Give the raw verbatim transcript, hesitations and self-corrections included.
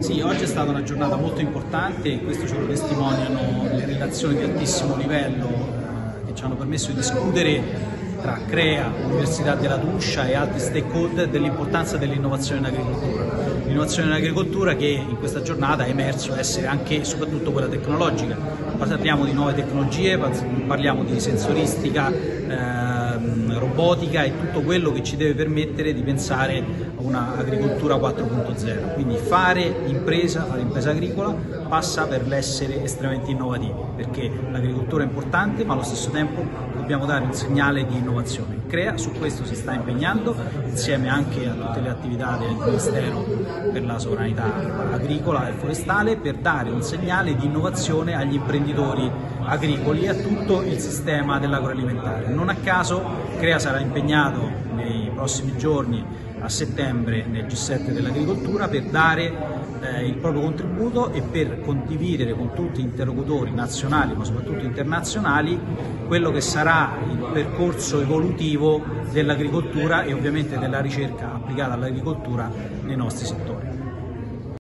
Sì, oggi è stata una giornata molto importante e questo ce lo testimoniano le relazioni di altissimo livello eh, che ci hanno permesso di discutere tra CREA, Università della Tuscia e altri stakeholder dell'importanza dell'innovazione in agricoltura. L'innovazione in agricoltura che in questa giornata è emerso essere anche e soprattutto quella tecnologica. Parliamo di nuove tecnologie, parliamo di sensoristica, ehm, robotica e tutto quello che ci deve permettere di pensare a un'agricoltura quattro punto zero. Quindi fare impresa, fare impresa agricola passa per l'essere estremamente innovativi, perché l'agricoltura è importante ma allo stesso tempo dobbiamo dare un segnale di innovazione. CREA su questo si sta impegnando insieme anche a tutte le attività del Ministero per la sovranità agricola e forestale per dare un segnale di innovazione agli imprenditori agricoli e a tutto il sistema dell'agroalimentare. Non a caso CREA sarà impegnato nei prossimi giorni a settembre nel G sette dell'agricoltura per dare eh, il proprio contributo e per condividere con tutti gli interlocutori nazionali ma soprattutto internazionali quello che sarà il percorso evolutivo dell'agricoltura e ovviamente della ricerca applicata all'agricoltura nei nostri settori.